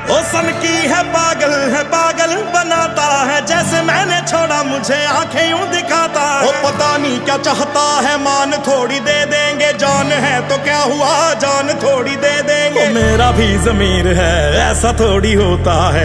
ओ सन की है पागल बनाता है, जैसे मैंने छोड़ा मुझे आंखें यूं दिखाता है। ओ पता नहीं क्या चाहता है, मान थोड़ी दे देंगे, जान है तो क्या हुआ, जान थोड़ी दे देंगे। ओ मेरा भी ज़मीर है, ऐसा थोड़ी होता है।